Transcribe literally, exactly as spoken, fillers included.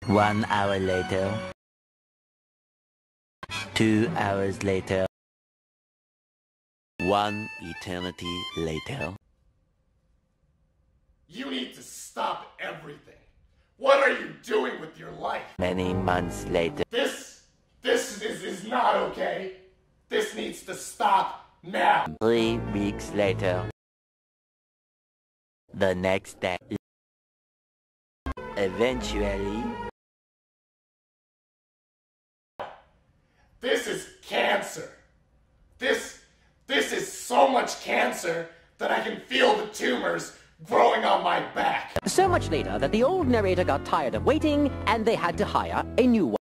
One hour later. Two hours later. One eternity later. You need to stop everything. What are you doing with your life? Many months later. This, this is, is not okay. This needs to stop now. Three weeks later. The next day. Eventually. This is cancer. This, this is so much cancer that I can feel the tumors growing on my back. So much later that the old narrator got tired of waiting and they had to hire a new one.